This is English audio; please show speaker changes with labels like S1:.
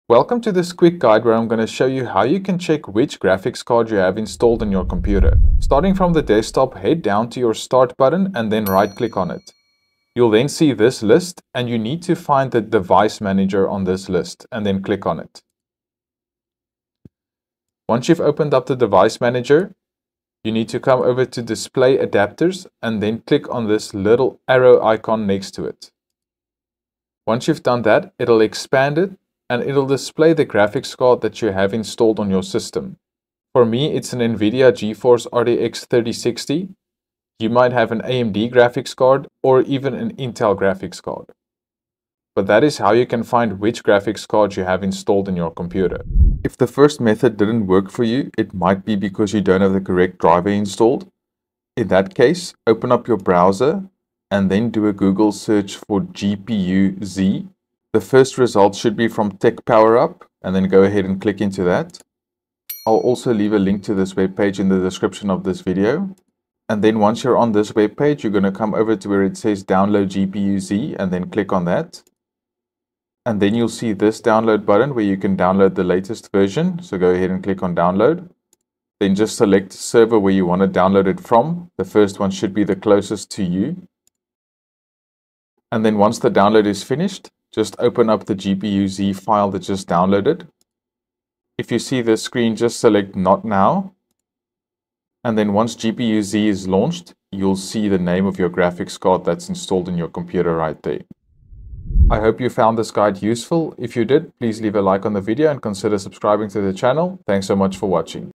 S1: Welcome to this quick guide where I'm going to show you how you can check which graphics card you have installed on your computer. Starting from the desktop, head down to your Start button and then right-click on it. You'll then see this list and you need to find the device manager on this list and then click on it. Once you've opened up the device manager, you need to come over to Display Adapters and then click on this little arrow icon next to it. Once you've done that, it'll expand it and it'll display the graphics card that you have installed on your system. For me, it's an Nvidia GeForce RTX 3060. You might have an AMD graphics card or even an Intel graphics card. But that is how you can find which graphics card you have installed in your computer. If the first method didn't work for you, it might be because you don't have the correct driver installed. In that case, open up your browser and then do a Google search for GPU-Z. The first result should be from Tech Power Up, and then go ahead and click into that. I'll also leave a link to this webpage in the description of this video. And then once you're on this webpage, you're going to come over to where it says Download GPU-Z and then click on that. And then you'll see this download button where you can download the latest version. So go ahead and click on Download. Then just select the server where you want to download it from. The first one should be the closest to you. And then once the download is finished, just open up the GPU-Z file that just downloaded. If you see this screen, just select Not Now. And then once GPU-Z is launched, you'll see the name of your graphics card that's installed in your computer right there. I hope you found this guide useful. If you did, please leave a like on the video and consider subscribing to the channel. Thanks so much for watching.